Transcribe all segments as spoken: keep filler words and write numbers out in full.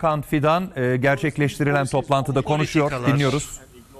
Hakan Fidan e, gerçekleştirilen toplantıda konuşuyor. Politikalar, Dinliyoruz.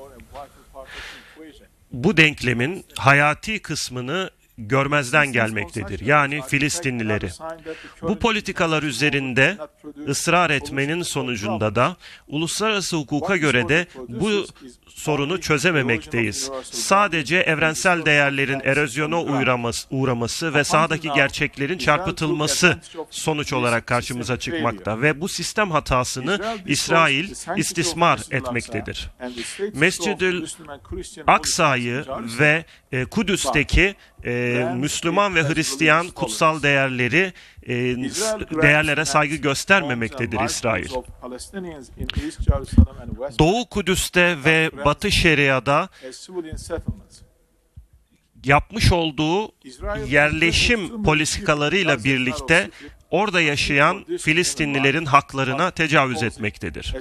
bu denklemin hayati kısmını görmezden gelmektedir. Yani Filistinlileri. Bu politikalar üzerinde ısrar etmenin sonucunda da uluslararası hukuka göre de bu sorunu çözememekteyiz. Sadece evrensel değerlerin erozyona uğraması, uğraması ve sahadaki gerçeklerin çarpıtılması sonuç olarak karşımıza çıkmakta ve bu sistem hatasını İsrail istismar etmektedir. Mescid-ül Aksa'yı ve e, Kudüs'teki e, Müslüman ve Hristiyan kutsal değerleri e, değerlere saygı göstermemektedir İsrail. Doğu Kudüs'te ve Batı Şeria'da yapmış olduğu yerleşim politikalarıyla birlikte orada yaşayan Filistinlilerin haklarına tecavüz etmektedir.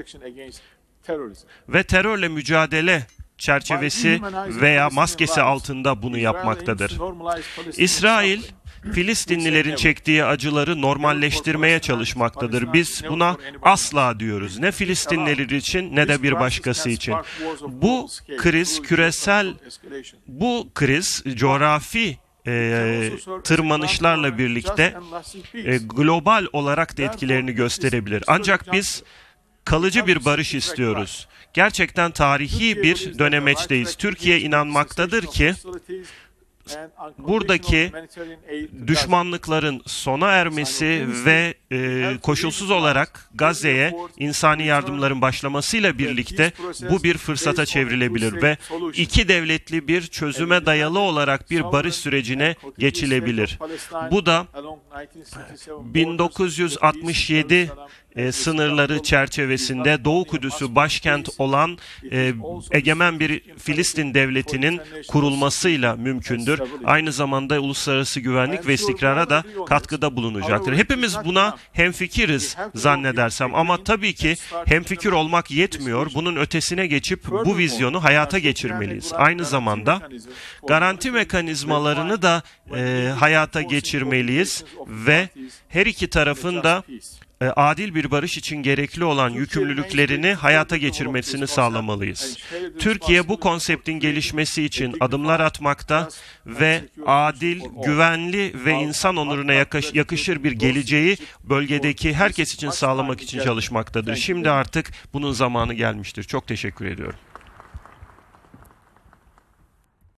Ve terörle mücadele çerçevesi veya maskesi altında bunu yapmaktadır. İsrail, Filistinlilerin çektiği acıları normalleştirmeye çalışmaktadır. Biz buna asla diyoruz. Ne Filistinliler için ne de bir başkası için. Bu kriz küresel, bu kriz coğrafi E, tırmanışlarla birlikte e, global olarak da etkilerini gösterebilir. Ancak biz kalıcı bir barış istiyoruz. Gerçekten tarihi bir dönemeçteyiz. Türkiye inanmaktadır ki buradaki düşmanlıkların sona ermesi ve e, koşulsuz olarak Gazze'ye insani yardımların başlamasıyla birlikte bu bir fırsata çevrilebilir ve iki devletli bir çözüme dayalı olarak bir barış sürecine geçilebilir. Bu da bin dokuz yüz altmış yedi e, sınırları çerçevesinde Doğu Kudüs'ü başkent olan e, egemen bir Filistin devletinin kurulmasıyla mümkündür. Aynı zamanda uluslararası güvenlik ve istikrara da katkıda bulunacaktır. Hepimiz buna hemfikiriz zannedersem ama tabii ki hemfikir olmak yetmiyor. Bunun ötesine geçip bu vizyonu hayata geçirmeliyiz. Aynı zamanda garanti mekanizmalarını da e, hayata geçirmeliyiz ve her iki tarafın da adil bir barış için gerekli olan yükümlülüklerini hayata geçirmesini sağlamalıyız. Türkiye bu konseptin gelişmesi için adımlar atmakta ve adil, güvenli ve insan onuruna yakışır bir geleceği bölgedeki herkes için sağlamak için çalışmaktadır. Şimdi artık bunun zamanı gelmiştir. Çok teşekkür ediyorum.